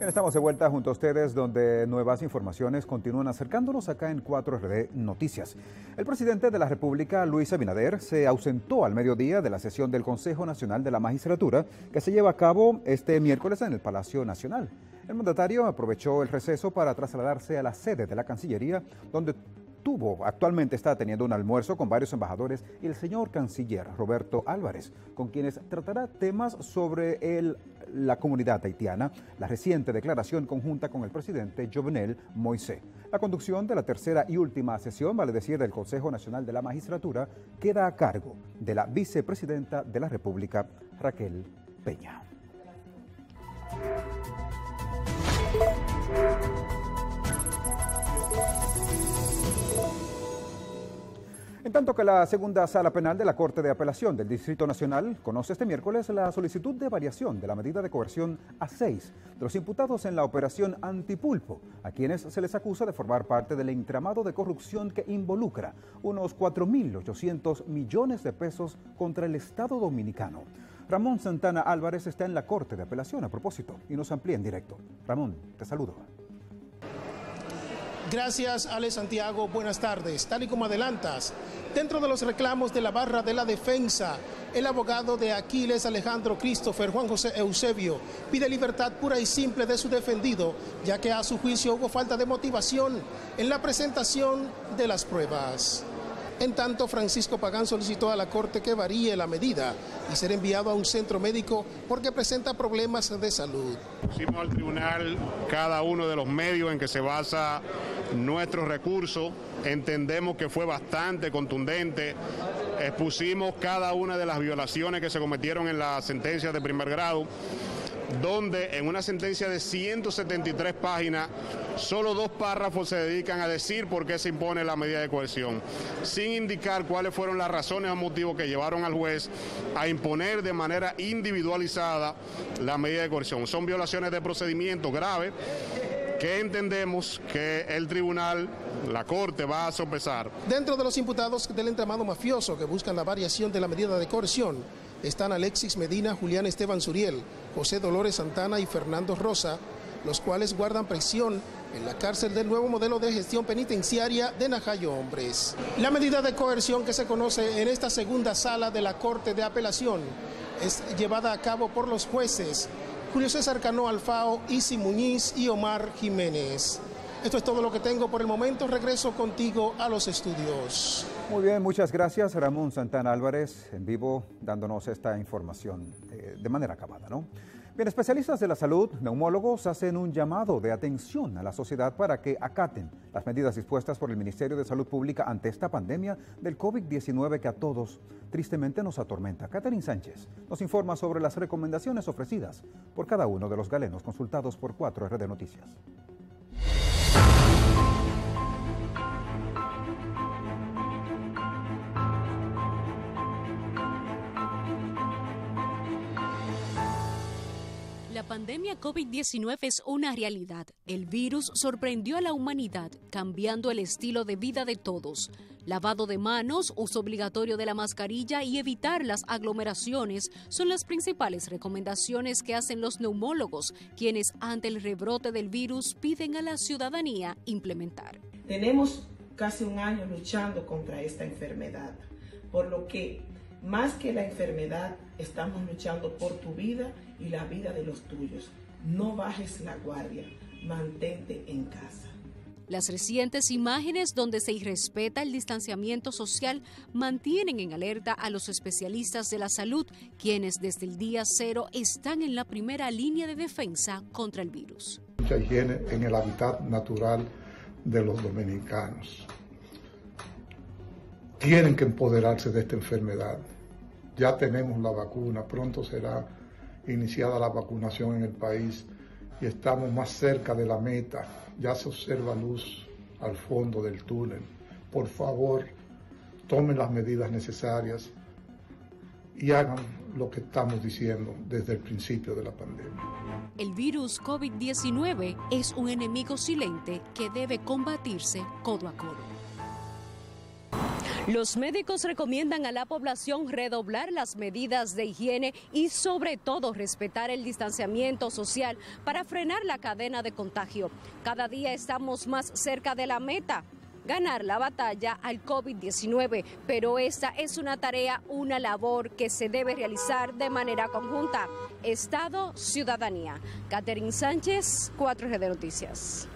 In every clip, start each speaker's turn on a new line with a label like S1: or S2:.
S1: Bien, estamos de vuelta junto a ustedes donde nuevas informaciones continúan acercándonos acá en 4RD Noticias. El presidente de la República, Luis Abinader, se ausentó al mediodía de la sesión del Consejo Nacional de la Magistratura que se lleva a cabo este miércoles en el Palacio Nacional. El mandatario aprovechó el receso para trasladarse a la sede de la Cancillería, donde actualmente está teniendo un almuerzo con varios embajadores y el señor canciller Roberto Álvarez, con quienes tratará temas sobre la comunidad haitiana, la reciente declaración conjunta con el presidente Jovenel Moïse. La conducción de la tercera y última sesión, vale decir, del Consejo Nacional de la Magistratura, queda a cargo de la vicepresidenta de la República, Raquel Peña. En tanto que la segunda sala penal de la Corte de Apelación del Distrito Nacional conoce este miércoles la solicitud de variación de la medida de coerción a 6 de los imputados en la operación Antipulpo, a quienes se les acusa de formar parte del entramado de corrupción que involucra unos 4.800 millones de pesos contra el Estado Dominicano. Ramón Santana Álvarez está en la Corte de Apelación a propósito y nos amplía en directo. Ramón, te saludo.
S2: Gracias, Ale Santiago. Buenas tardes. Tal y como adelantas, dentro de los reclamos de la barra de la defensa, el abogado de Aquiles Alejandro Christopher, Juan José Eusebio, pide libertad pura y simple de su defendido, ya que a su juicio hubo falta de motivación en la presentación de las pruebas. En tanto, Francisco Pagán solicitó a la Corte que varíe la medida y ser enviado a un centro médico porque presenta problemas de salud.
S3: Pusimos al tribunal cada uno de los medios en que se basa nuestro recurso. Entendemos que fue bastante contundente. Expusimos cada una de las violaciones que se cometieron en la sentencia de primer grado, donde en una sentencia de 173 páginas, solo 2 párrafos se dedican a decir por qué se impone la medida de coerción, sin indicar cuáles fueron las razones o motivos que llevaron al juez a imponer de manera individualizada la medida de coerción. Son violaciones de procedimiento graves que entendemos que el tribunal, la Corte, va a sopesar.
S2: Dentro de los imputados del entramado mafioso que buscan la variación de la medida de coerción, están Alexis Medina, Julián Esteban Suriel, José Dolores Santana y Fernando Rosa, los cuales guardan prisión en la cárcel del nuevo modelo de gestión penitenciaria de Najayo Hombres. La medida de coerción que se conoce en esta segunda sala de la Corte de Apelación es llevada a cabo por los jueces Julio César Cano Alfao, Isi Muñiz y Omar Jiménez. Esto es todo lo que tengo por el momento. Regreso contigo a los estudios.
S1: Muy bien, muchas gracias, Ramón Santana Álvarez, en vivo, dándonos esta información de manera acabada, ¿no? Bien, especialistas de la salud, neumólogos, hacen un llamado de atención a la sociedad para que acaten las medidas dispuestas por el Ministerio de Salud Pública ante esta pandemia del COVID-19 que a todos tristemente nos atormenta. Catherine Sánchez nos informa sobre las recomendaciones ofrecidas por cada uno de los galenos consultados por 4RD Noticias.
S4: La pandemia COVID-19 es una realidad. El virus sorprendió a la humanidad, cambiando el estilo de vida de todos. Lavado de manos, uso obligatorio de la mascarilla y evitar las aglomeraciones son las principales recomendaciones que hacen los neumólogos, quienes ante el rebrote del virus piden a la ciudadanía implementar.
S5: Tenemos casi un año luchando contra esta enfermedad, por lo que más que la enfermedad, estamos luchando por tu vida y la vida de los tuyos. No bajes la guardia, mantente en casa.
S4: Las recientes imágenes donde se irrespeta el distanciamiento social mantienen en alerta a los especialistas de la salud, quienes desde el día cero están en la primera línea de defensa contra el virus.
S6: Mucha higiene en el hábitat natural de los dominicanos. Tienen que empoderarse de esta enfermedad. Ya tenemos la vacuna, pronto será iniciada la vacunación en el país y estamos más cerca de la meta. Ya se observa luz al fondo del túnel. Por favor, tomen las medidas necesarias y hagan lo que estamos diciendo desde el principio de la pandemia.
S4: El virus COVID-19 es un enemigo silente que debe combatirse codo a codo. Los médicos recomiendan a la población redoblar las medidas de higiene y sobre todo respetar el distanciamiento social para frenar la cadena de contagio. Cada día estamos más cerca de la meta, ganar la batalla al COVID-19, pero esta es una tarea, una labor que se debe realizar de manera conjunta. Estado, ciudadanía. Catherine Sánchez, 4RD Noticias.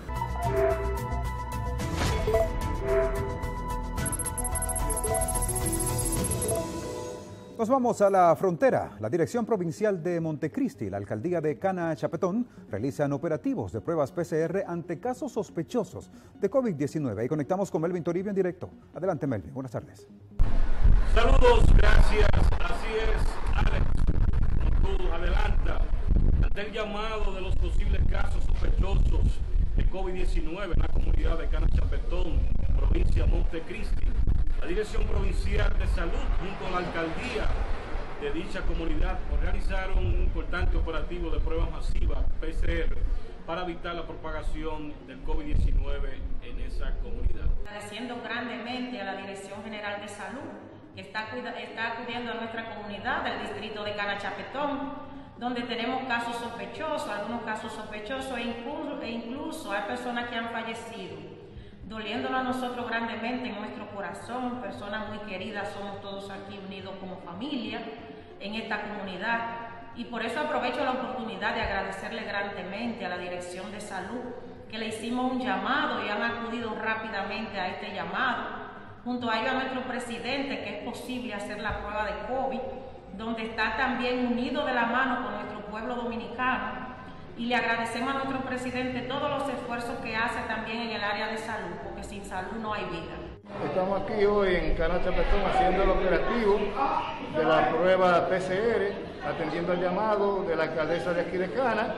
S1: Nos vamos a la frontera. La Dirección Provincial de Montecristi y la Alcaldía de Cana Chapetón realizan operativos de pruebas PCR ante casos sospechosos de COVID-19. Ahí conectamos con Melvin Toribio en directo. Adelante, Melvin. Buenas tardes.
S7: Saludos, gracias. Así es, Alex. Tú adelanta. Ante el llamado de los posibles casos sospechosos de COVID-19 en la comunidad de Cana Chapetón, provincia de Montecristi, la Dirección Provincial de Salud junto a la Alcaldía de dicha comunidad realizaron un importante operativo de pruebas masivas PCR para evitar la propagación del COVID-19 en esa comunidad.
S8: Agradeciendo grandemente a la Dirección General de Salud que está acudiendo a nuestra comunidad del distrito de Cana Chapetón, donde tenemos casos sospechosos, algunos casos sospechosos e incluso hay personas que han fallecido. Doliéndolo a nosotros grandemente en nuestro corazón, personas muy queridas, somos todos aquí unidos como familia en esta comunidad. Y por eso aprovecho la oportunidad de agradecerle grandemente a la Dirección de Salud, que le hicimos un llamado y han acudido rápidamente a este llamado. Junto a ello a nuestro presidente, que es posible hacer la prueba de COVID, donde está también unido de la mano con nuestro pueblo dominicano. Y le agradecemos a nuestro presidente todos los esfuerzos que hace también en el área de salud, porque sin salud no hay vida.
S9: Estamos aquí hoy en Cana Chapetón haciendo el operativo de la prueba PCR, atendiendo el llamado de la alcaldesa de aquí de Cana,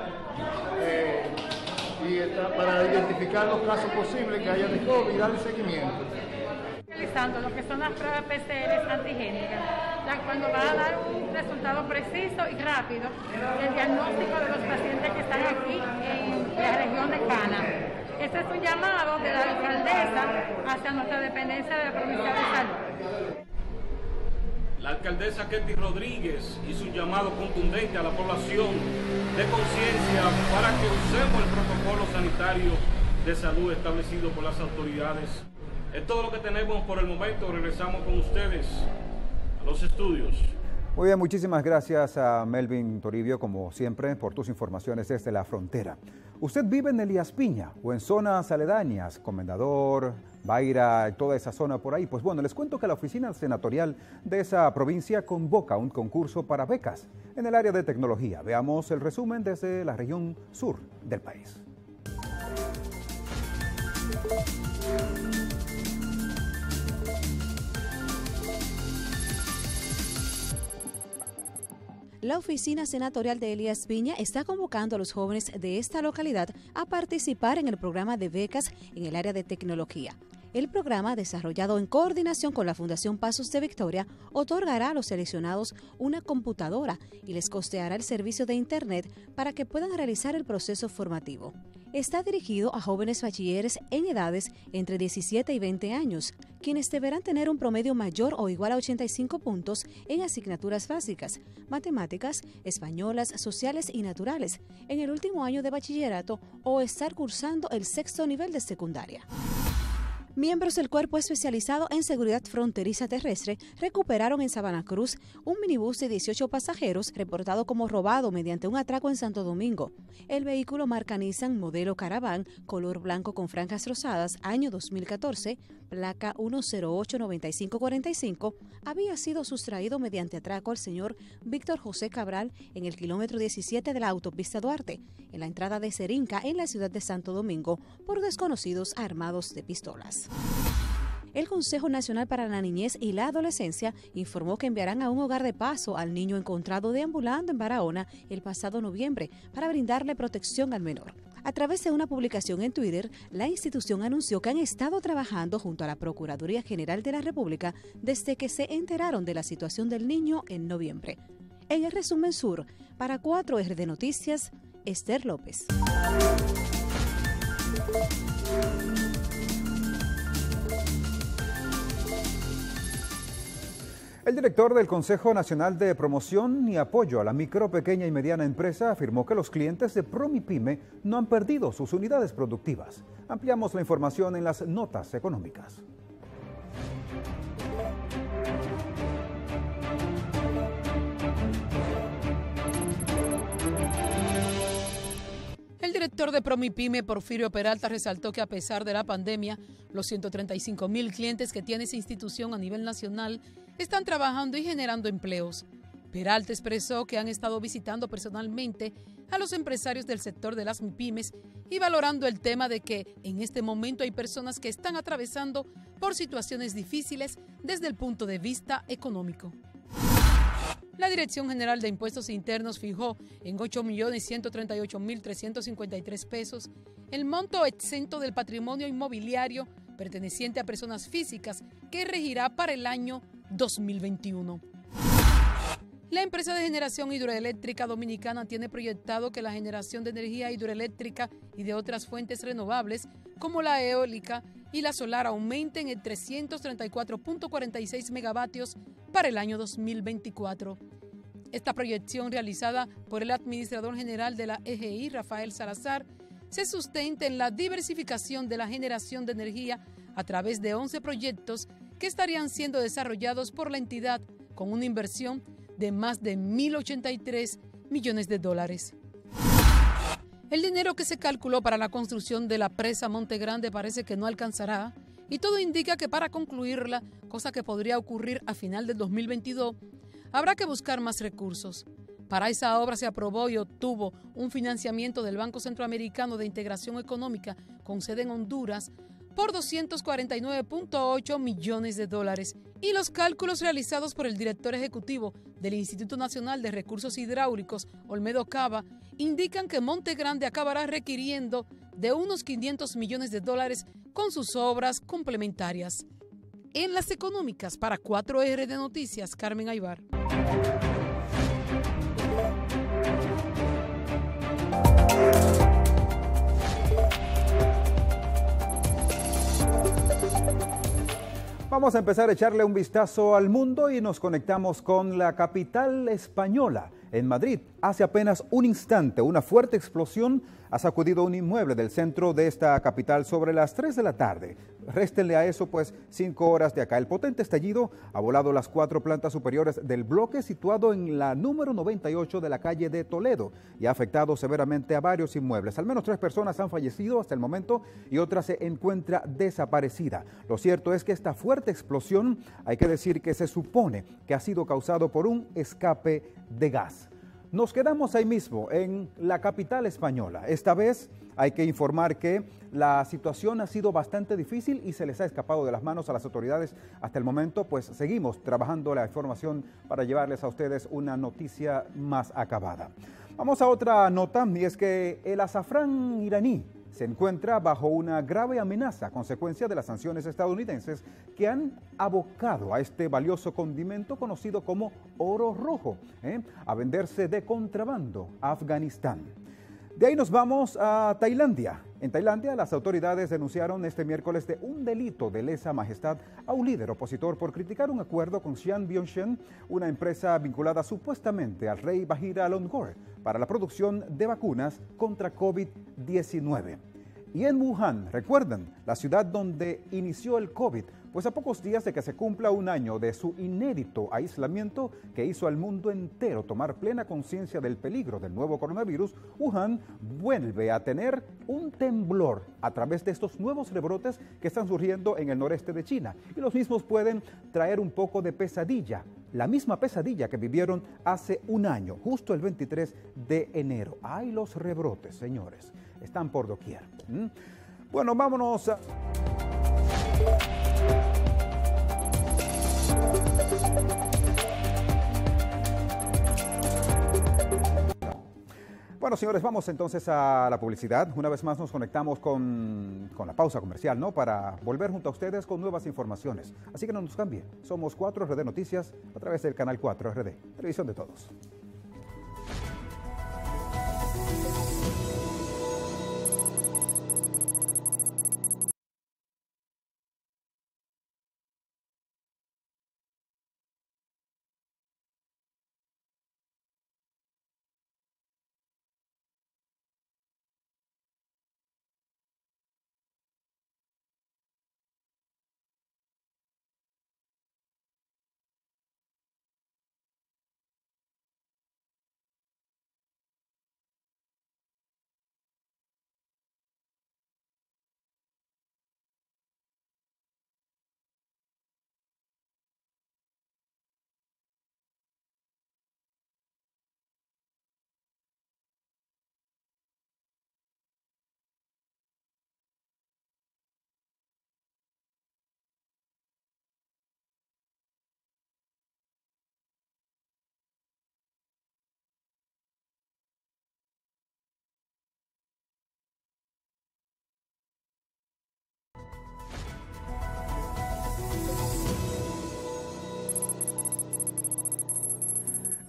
S9: para identificar los casos posibles que haya de COVID y darle seguimiento.
S10: Realizando lo que son las pruebas PCR antigénicas, cuando va a dar un resultado preciso y rápido el diagnóstico de los pacientes que están aquí en la región de Cana. Este es un llamado de la alcaldesa hacia nuestra dependencia de la provincia de salud.
S7: La alcaldesa Ketty Rodríguez hizo un llamado contundente a la población de conciencia para que usemos el protocolo sanitario de salud establecido por las autoridades. Es todo lo que tenemos por el momento. Regresamos con ustedes a los estudios.
S1: Muy bien, muchísimas gracias a Melvin Toribio, como siempre, por tus informaciones desde la frontera. ¿Usted vive en Elías Piña o en zonas aledañas, Comendador, Baira, toda esa zona por ahí? Pues bueno, les cuento que la oficina senatorial de esa provincia convoca un concurso para becas en el área de tecnología. Veamos el resumen desde la región sur del país.
S11: La oficina senatorial de Elías Piña está convocando a los jóvenes de esta localidad a participar en el programa de becas en el área de tecnología. El programa, desarrollado en coordinación con la Fundación Pasos de Victoria, otorgará a los seleccionados una computadora y les costeará el servicio de Internet para que puedan realizar el proceso formativo. Está dirigido a jóvenes bachilleres en edades entre 17 y 20 años, quienes deberán tener un promedio mayor o igual a 85 puntos en asignaturas básicas, matemáticas, españolas, sociales y naturales, en el último año de bachillerato o estar cursando el 6º nivel de secundaria. Miembros del Cuerpo Especializado en Seguridad Fronteriza Terrestre recuperaron en Sabana Cruz un minibús de 18 pasajeros reportado como robado mediante un atraco en Santo Domingo. El vehículo marca Nissan modelo Caravan, color blanco con franjas rosadas, año 2014, placa 1089545, había sido sustraído mediante atraco al señor Víctor José Cabral en el kilómetro 17 de la autopista Duarte, en la entrada de Serinca, en la ciudad de Santo Domingo, por desconocidos armados de pistolas. El Consejo Nacional para la Niñez y la Adolescencia informó que enviarán a un hogar de paso al niño encontrado deambulando en Barahona el pasado noviembre para brindarle protección al menor. A través de una publicación en Twitter, la institución anunció que han estado trabajando junto a la Procuraduría General de la República desde que se enteraron de la situación del niño en noviembre. En el resumen sur, para 4RD Noticias, Esther López.
S1: El director del Consejo Nacional de Promoción y Apoyo a la Micro, Pequeña y Mediana Empresa afirmó que los clientes de Promipyme no han perdido sus unidades productivas. Ampliamos la información en las notas económicas.
S12: El director de Promipyme, Porfirio Peralta, resaltó que a pesar de la pandemia, los 135.000 clientes que tiene esa institución a nivel nacional están trabajando y generando empleos. Peralta expresó que han estado visitando personalmente a los empresarios del sector de las MIPYMES y valorando el tema de que en este momento hay personas que están atravesando por situaciones difíciles desde el punto de vista económico. La Dirección General de Impuestos Internos fijó en 8.138.353 pesos el monto exento del patrimonio inmobiliario perteneciente a personas físicas que regirá para el año 2021. La empresa de generación hidroeléctrica dominicana tiene proyectado que la generación de energía hidroeléctrica y de otras fuentes renovables, como la eólica y la solar, aumenten en 334.46 megavatios para el año 2024. Esta proyección, realizada por el administrador general de la EGI, Rafael Salazar, se sustenta en la diversificación de la generación de energía a través de 11 proyectos que estarían siendo desarrollados por la entidad con una inversión de más de 1.083 millones de dólares. El dinero que se calculó para la construcción de la presa Monte Grande parece que no alcanzará y todo indica que para concluirla, cosa que podría ocurrir a final del 2022, habrá que buscar más recursos. Para esa obra se aprobó y obtuvo un financiamiento del Banco Centroamericano de Integración Económica con sede en Honduras por 249.8 millones de dólares. Y los cálculos realizados por el director ejecutivo del Instituto Nacional de Recursos Hidráulicos, Olmedo Cava, indican que Monte Grande acabará requiriendo de unos 500 millones de dólares con sus obras complementarias. En las económicas, para 4R de Noticias, Carmen Aybar.
S1: Vamos a empezar a echarle un vistazo al mundo y nos conectamos con la capital española. En Madrid, hace apenas un instante, una fuerte explosión ha sacudido un inmueble del centro de esta capital sobre las 3 de la tarde. Réstenle a eso, pues, 5 horas de acá. El potente estallido ha volado las 4 plantas superiores del bloque situado en la número 98 de la calle de Toledo y ha afectado severamente a varios inmuebles. Al menos 3 personas han fallecido hasta el momento y otra se encuentra desaparecida. Lo cierto es que esta fuerte explosión, hay que decir que se supone que ha sido causado por un escape de gas. Nos quedamos ahí mismo, en la capital española. Esta vez hay que informar que la situación ha sido bastante difícil y se les ha escapado de las manos a las autoridades hasta el momento, pues seguimos trabajando la información para llevarles a ustedes una noticia más acabada. Vamos a otra nota, y es que el azafrán iraní se encuentra bajo una grave amenaza a consecuencia de las sanciones estadounidenses que han abocado a este valioso condimento conocido como oro rojo, a venderse de contrabando a Afganistán. De ahí nos vamos a Tailandia. En Tailandia, las autoridades denunciaron este miércoles de un delito de lesa majestad a un líder opositor por criticar un acuerdo con Sian Biontech, una empresa vinculada supuestamente al rey Vajiralongkorn para la producción de vacunas contra COVID-19. Y en Wuhan, recuerdan, la ciudad donde inició el COVID, pues a pocos días de que se cumpla un año de su inédito aislamiento que hizo al mundo entero tomar plena conciencia del peligro del nuevo coronavirus, Wuhan vuelve a tener un temblor a través de estos nuevos rebrotes que están surgiendo en el noreste de China. Y los mismos pueden traer un poco de pesadilla, la misma pesadilla que vivieron hace un año, justo el 23 de enero. ¡Ay, los rebrotes, señores! Están por doquier. Bueno, vámonos a... Bueno, señores, vamos entonces a la publicidad. Una vez más nos conectamos con la pausa comercial, ¿no? Para volver junto a ustedes con nuevas informaciones. Así que no nos cambien. Somos 4RD Noticias a través del canal 4RD. Televisión de todos.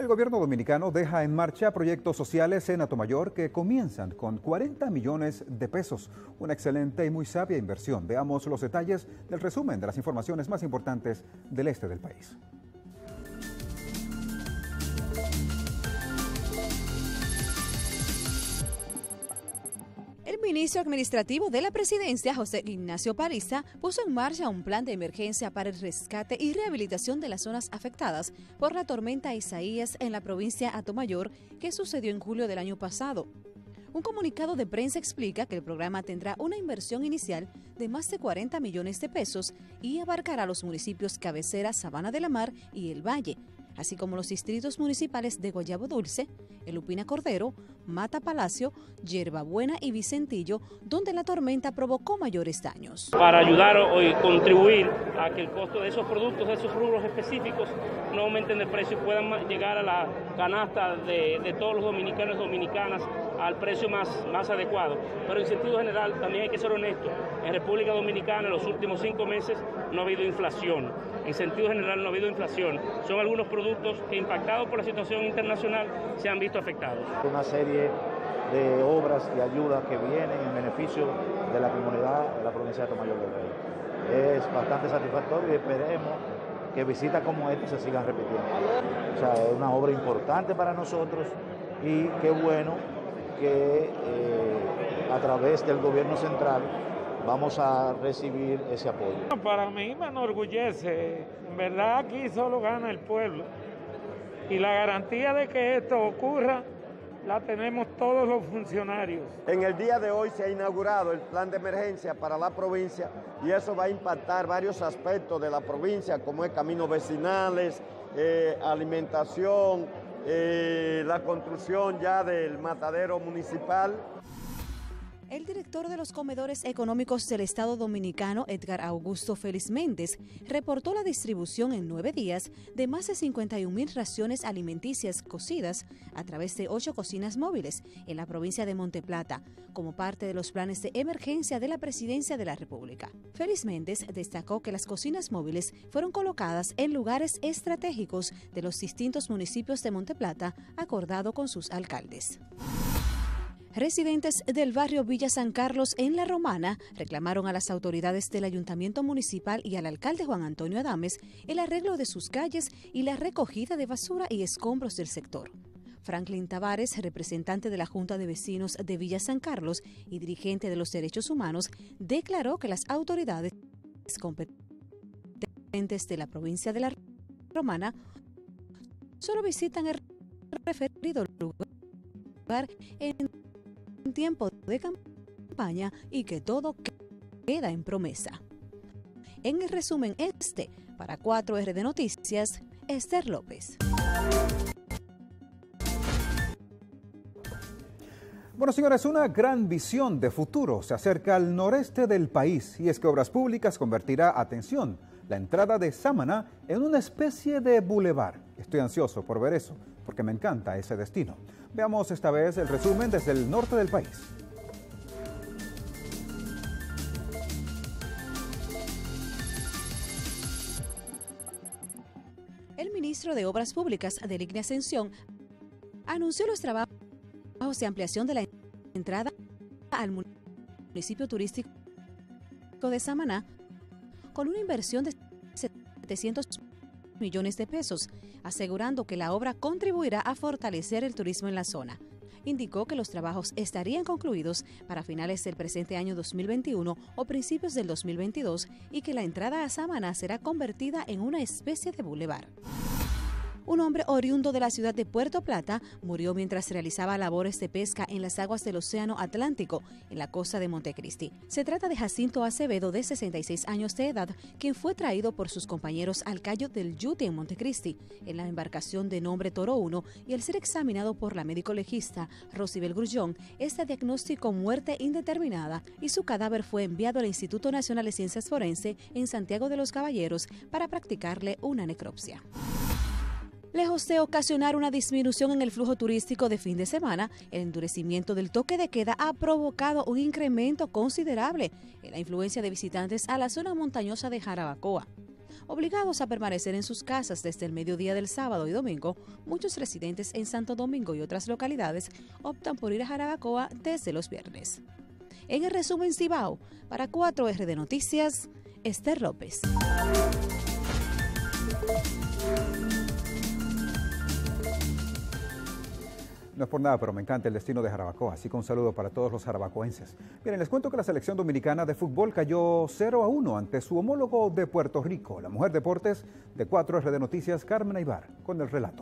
S1: El gobierno dominicano deja en marcha proyectos sociales en Atomayor que comienzan con 40 millones de pesos. Una excelente y muy sabia inversión. Veamos los detalles del resumen de las informaciones más importantes del este del país.
S11: El ministro administrativo de la presidencia, José Ignacio Paliza, puso en marcha un plan de emergencia para el rescate y rehabilitación de las zonas afectadas por la tormenta Isaías en la provincia Atomayor, que sucedió en julio del año pasado. Un comunicado de prensa explica que el programa tendrá una inversión inicial de más de 40 millones de pesos y abarcará los municipios Cabecera, Sabana de la Mar y El Valle, así como los distritos municipales de Guayabo Dulce, El Upina Cordero, Mata Palacio, Yerbabuena y Vicentillo, donde la tormenta provocó mayores daños.
S7: Para ayudar y contribuir a que el costo de esos productos, de esos rubros específicos, no aumenten de precio y puedan llegar a la canasta de todos los dominicanos y dominicanas al precio más adecuado. Pero en sentido general también hay que ser honesto. En República Dominicana en los últimos 5 meses no ha habido inflación. En sentido general no ha habido inflación. Son algunos productos que, impactados por la situación internacional, se han visto afectados.
S13: Una serie de obras y ayudas que vienen en beneficio de la comunidad de la provincia de Atomayor del Rey. Es bastante satisfactorio y esperemos que visitas como esta se sigan repitiendo. O sea, es una obra importante para nosotros y qué bueno que a través del gobierno central vamos a recibir ese apoyo.
S14: Para mí me enorgullece, en verdad aquí solo gana el pueblo y la garantía de que esto ocurra la tenemos todos los funcionarios.
S15: En el día de hoy se ha inaugurado el plan de emergencia para la provincia y eso va a impactar varios aspectos de la provincia, como es caminos vecinales, alimentación, la construcción ya del matadero municipal.
S11: El director de los comedores económicos del Estado Dominicano, Edgar Augusto Félix Méndez, reportó la distribución en 9 días de más de 51,000 raciones alimenticias cocidas a través de 8 cocinas móviles en la provincia de Monteplata, como parte de los planes de emergencia de la Presidencia de la República. Félix Méndez destacó que las cocinas móviles fueron colocadas en lugares estratégicos de los distintos municipios de Monteplata, acordado con sus alcaldes. Residentes del barrio Villa San Carlos en La Romana reclamaron a las autoridades del Ayuntamiento Municipal y al alcalde Juan Antonio Adames el arreglo de sus calles y la recogida de basura y escombros del sector. Franklin Tavares, representante de la Junta de Vecinos de Villa San Carlos y dirigente de los derechos humanos, declaró que las autoridades competentes de la provincia de La Romana solo visitan el referido lugar en tiempo de campaña y que todo queda en promesa. En el resumen para 4RD Noticias, Esther López.
S1: Bueno, señores, una gran visión de futuro se acerca al noreste del país y es que Obras Públicas convertirá, atención, la entrada de Samaná en una especie de bulevar. Estoy ansioso por ver eso, porque me encanta ese destino. Veamos esta vez el resumen desde el norte del país.
S11: El ministro de Obras Públicas, Adelignia Ascensión, anunció los trabajos de ampliación de la entrada al municipio turístico de Samaná con una inversión de 700 millones de pesos, asegurando que la obra contribuirá a fortalecer el turismo en la zona. Indicó que los trabajos estarían concluidos para finales del presente año 2021 o principios del 2022 y que la entrada a Samaná será convertida en una especie de bulevar. Un hombre oriundo de la ciudad de Puerto Plata murió mientras realizaba labores de pesca en las aguas del Océano Atlántico, en la costa de Montecristi. Se trata de Jacinto Acevedo, de 66 años de edad, quien fue traído por sus compañeros al Cayo del Yute en Montecristi, en la embarcación de nombre Toro 1, y al ser examinado por la médico legista Rosibel Grullón, este diagnóstico muerte indeterminada y su cadáver fue enviado al Instituto Nacional de Ciencias Forenses en Santiago de los Caballeros para practicarle una necropsia. Lejos de ocasionar una disminución en el flujo turístico de fin de semana, el endurecimiento del toque de queda ha provocado un incremento considerable en la influencia de visitantes a la zona montañosa de Jarabacoa. Obligados a permanecer en sus casas desde el mediodía del sábado y domingo, muchos residentes en Santo Domingo y otras localidades optan por ir a Jarabacoa desde los viernes. En el resumen Cibao, para 4RD Noticias, Esther López.
S1: No es por nada, pero me encanta el destino de Jarabacoa, así que un saludo para todos los jarabacoenses. Miren, les cuento que la selección dominicana de fútbol cayó 0-1 ante su homólogo de Puerto Rico. La mujer deportes de 4RD Noticias, Carmen Aybar, con el relato.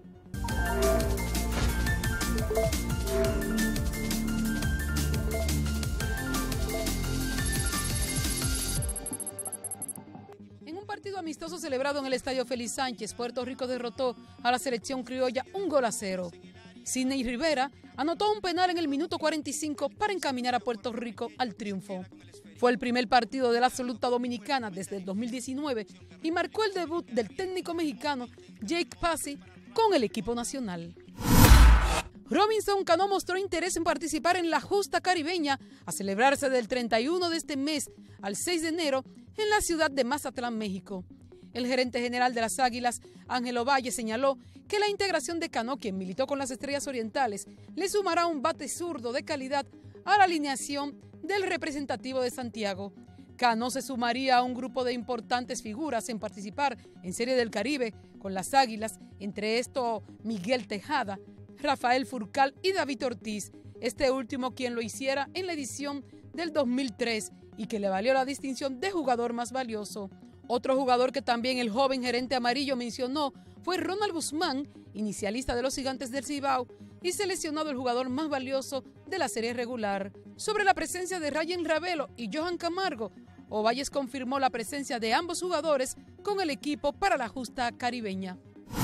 S12: En un partido amistoso celebrado en el Estadio Félix Sánchez, Puerto Rico derrotó a la selección criolla 1-0. Sidney Rivera anotó un penal en el minuto 45 para encaminar a Puerto Rico al triunfo. Fue el primer partido de la absoluta dominicana desde el 2019 y marcó el debut del técnico mexicano Jake Passy con el equipo nacional. Robinson Cano mostró interés en participar en la justa caribeña a celebrarse del 31 de este mes al 6 de enero en la ciudad de Mazatlán, México. El gerente general de las Águilas, Ángelo Valle, señaló que la integración de Cano, quien militó con las Estrellas Orientales, le sumará un bate zurdo de calidad a la alineación del representativo de Santiago. Cano se sumaría a un grupo de importantes figuras en participar en Serie del Caribe con las Águilas, entre estos Miguel Tejada, Rafael Furcal y David Ortiz, este último quien lo hiciera en la edición del 2003 y que le valió la distinción de jugador más valioso. Otro jugador que también el joven gerente amarillo mencionó fue Ronald Guzmán, inicialista de los Gigantes del Cibao y seleccionado el jugador más valioso de la serie regular. Sobre la presencia de Ryan Ravelo y Johan Camargo, Ovalles confirmó la presencia de ambos jugadores con el equipo para la justa caribeña.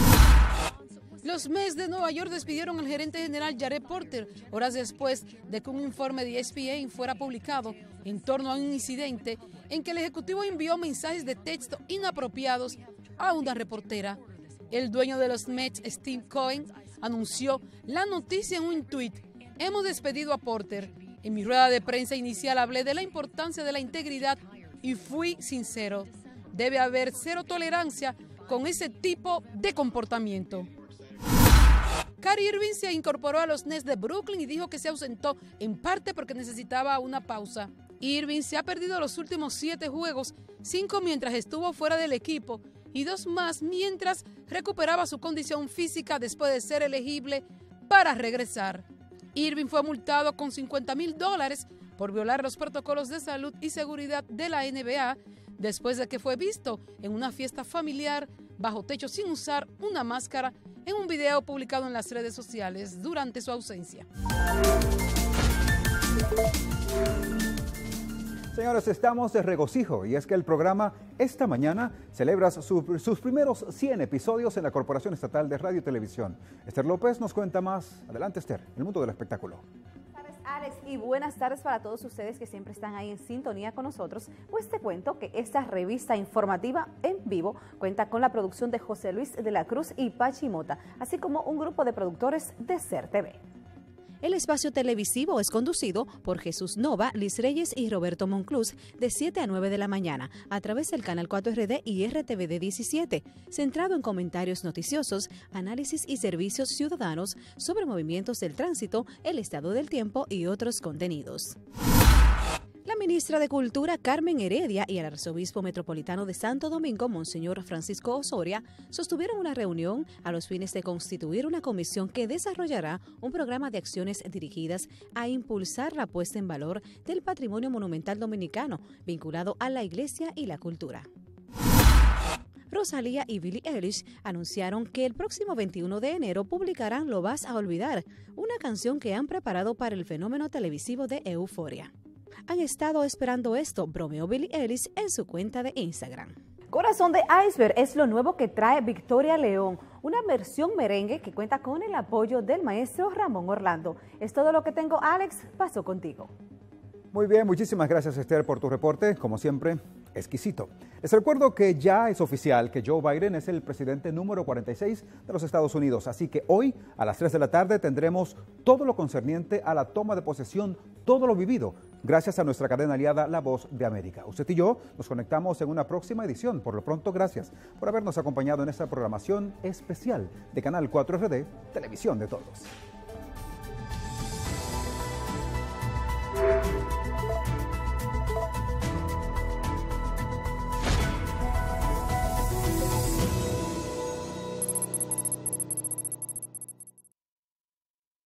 S12: Los Mets de Nueva York despidieron al gerente general Jared Porter horas después de que un informe de ESPN fuera publicado en torno a un incidente en que el ejecutivo envió mensajes de texto inapropiados a una reportera. El dueño de los Mets, Steve Cohen, anunció la noticia en un tuit: "Hemos despedido a Porter. En mi rueda de prensa inicial hablé de la importancia de la integridad y fui sincero. Debe haber cero tolerancia con ese tipo de comportamiento". Kyrie Irving se incorporó a los Nets de Brooklyn y dijo que se ausentó en parte porque necesitaba una pausa. Irving se ha perdido los últimos 7 juegos, 5 mientras estuvo fuera del equipo y 2 más mientras recuperaba su condición física después de ser elegible para regresar. Irving fue multado con $50,000 por violar los protocolos de salud y seguridad de la NBA después de que fue visto en una fiesta familiar bajo techo sin usar una máscara en un video publicado en las redes sociales durante su ausencia.
S1: Señores, estamos de regocijo y es que el programa esta mañana celebra sus primeros 100 episodios en la Corporación Estatal de Radio y Televisión. Esther López nos cuenta más. Adelante, Esther, el mundo del espectáculo.
S16: Alex, y buenas tardes para todos ustedes que siempre están ahí en sintonía con nosotros. Pues te cuento que esta revista informativa en vivo cuenta con la producción de José Luis de la Cruz y Pachi Mota, así como un grupo de productores de SER TV.
S11: El espacio televisivo es conducido por Jesús Nova, Liz Reyes y Roberto Monclús de 7 a 9 de la mañana a través del canal 4RD y RTVD 17, centrado en comentarios noticiosos, análisis y servicios ciudadanos sobre movimientos del tránsito, el estado del tiempo y otros contenidos. La ministra de Cultura, Carmen Heredia, y el arzobispo metropolitano de Santo Domingo, Monseñor Francisco Osoria, sostuvieron una reunión a los fines de constituir una comisión que desarrollará un programa de acciones dirigidas a impulsar la puesta en valor del patrimonio monumental dominicano vinculado a la iglesia y la cultura. Rosalía y Billie Eilish anunciaron que el próximo 21 de enero publicarán Lo Vas a Olvidar, una canción que han preparado para el fenómeno televisivo de Euforia. Han estado esperando esto, bromeó Billie Eilish en su cuenta de Instagram.
S16: Corazón de Iceberg es lo nuevo que trae Victoria León, una versión merengue que cuenta con el apoyo del maestro Ramón Orlando. Es todo lo que tengo, Alex, paso contigo.
S1: Muy bien, muchísimas gracias, Esther, por tu reporte, como siempre, exquisito. Les recuerdo que ya es oficial que Joe Biden es el presidente número 46 de los Estados Unidos, así que hoy a las 3 de la tarde tendremos todo lo concerniente a la toma de posesión, todo lo vivido gracias a nuestra cadena aliada La Voz de América. Usted y yo nos conectamos en una próxima edición. Por lo pronto, gracias por habernos acompañado en esta programación especial de Canal 4 RD, Televisión de Todos.